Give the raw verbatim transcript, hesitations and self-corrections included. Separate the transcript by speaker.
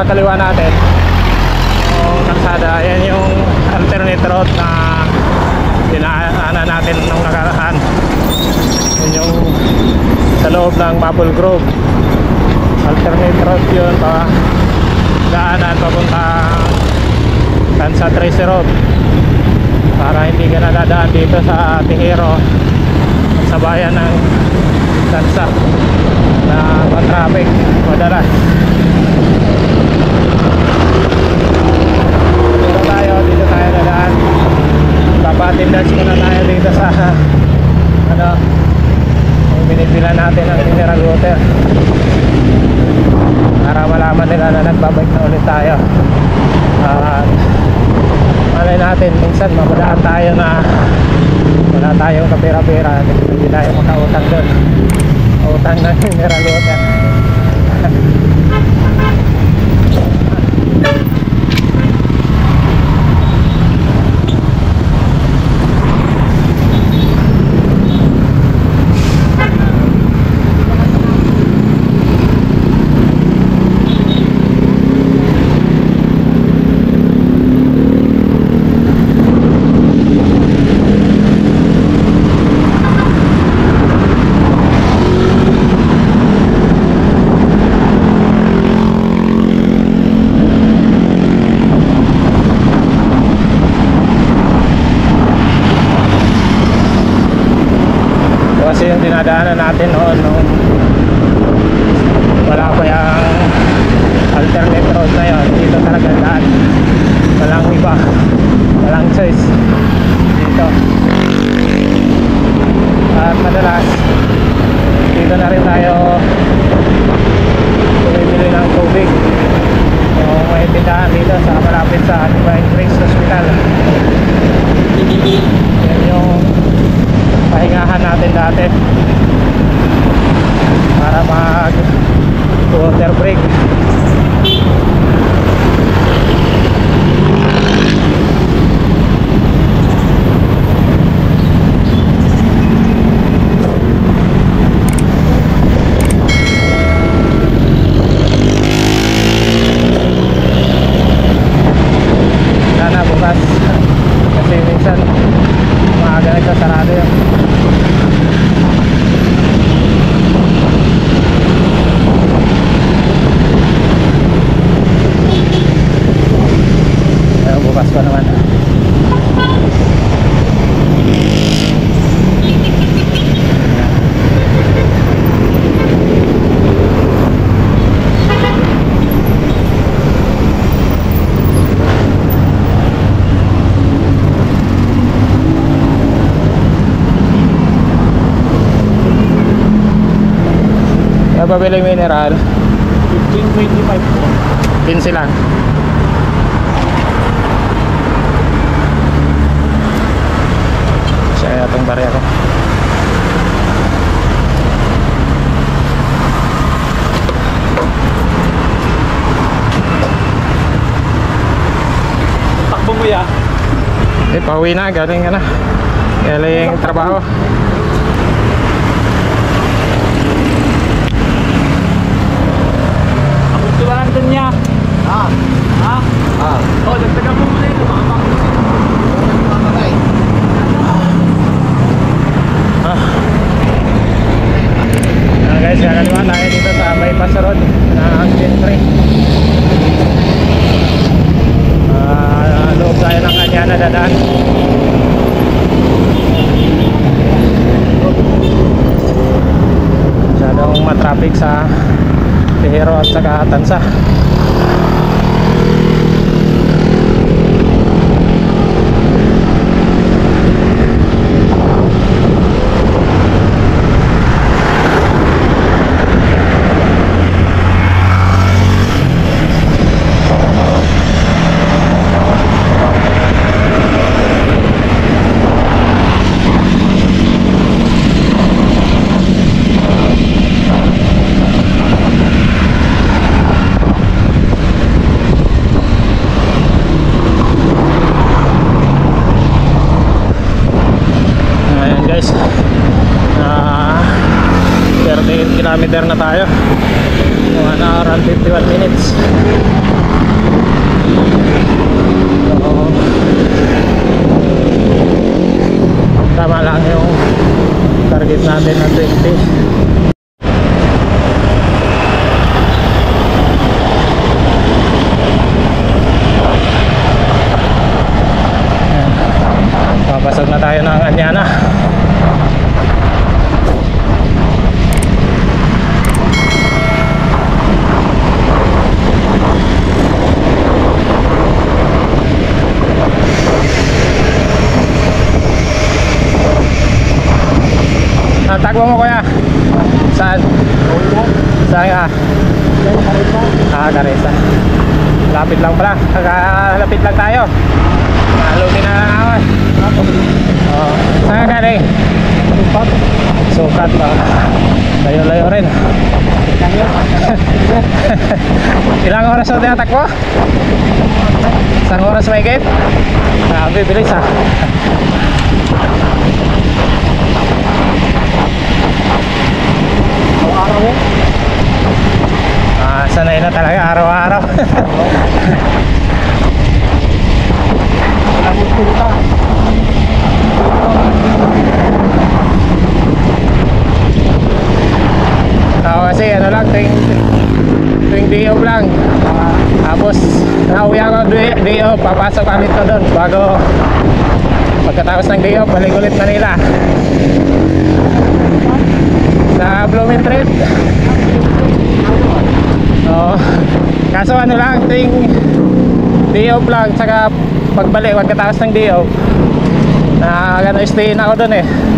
Speaker 1: kaliwa natin yung kalsada, yan yung alternate road na dinaanan natin nung nakaraan. Yun yung sa loob ng Maple Grove, alternate road yun, pa daanan papunta Tansa Tracy Road, para hindi ka nadadaan dito sa Tihero at sa bayan ng Tansa na matraffic madalas. Dito tayo, dito tayo nadaan. Papatindas muna tayo dito sa ano, yung binibila natin ang mineral water, para malaman nila na nagbabike na ulit tayo. At malay natin, minsan mamadaan tayo na wala tayong kapira-pira, hindi tayo makautang doon, utang ng mineral water. Kasi yung dinadaanan natin noon nung wala pa yung alternate road na yun, dito talaga daan, walang iba, walang choice dito. At madalas dito na rin tayo bumibili ng tubig, yung may tindahan dito sa malapit sa Divine Grace Hospital. Yan yung pahingahan natin dati para mag water break. Sana bukas kasi minsan maaga nagsasarado yun. Pero bukas pa naman. Pabili mineral
Speaker 2: fifteen twenty-five po.
Speaker 1: fifteen lang. Siya itong barya ko.
Speaker 2: Takbo mo ya.
Speaker 1: Eh, pauwi na, galing ka na, galing trabaho.
Speaker 2: Tuwanan din niya.
Speaker 3: Ah.
Speaker 2: Ha?
Speaker 3: Ah.
Speaker 2: Oh, nagtaga mo muna yun. Makakapagay.
Speaker 1: Ah. Ah guys, kakaliwa tayo dito sa Bypass Road na Gentry. Ah, loob tayo ng kanya na dadaan. Masyadong matraffic sa Tihero at saka Tansa. kilometer na tayo. one hour and fifty-one minutes. So, tama lang yung target natin na twenty. Papasok na tayo ng Anyana. Ang takbo mo kuya? Saan? Saan ka? Ah, Caresa. Lapit lang pala. Lapit lang tayo. Nalugi na lang ako eh. Oh, saan ka galing? Sukat. Sukat ba? Layo-layo rin. Ilang oras na tinatakbo? Isang oras may gate? Grabe, bilis ah.
Speaker 2: Araw-araw eh.
Speaker 1: Ah, sanay na talaga araw-araw.
Speaker 2: Labot punta.
Speaker 1: Ako kasi ano lang, tuwing tuwing day off lang. Tapos nauwi ako day, day off, papasok kami to doon bago pagkatapos ng day off, balik ulit Manila sa Blumentritt. Oo. Kaso ano lang, tuwing day off lang, saka pagbalik pagkatapos ng day off na gano'n stay na ako doon eh.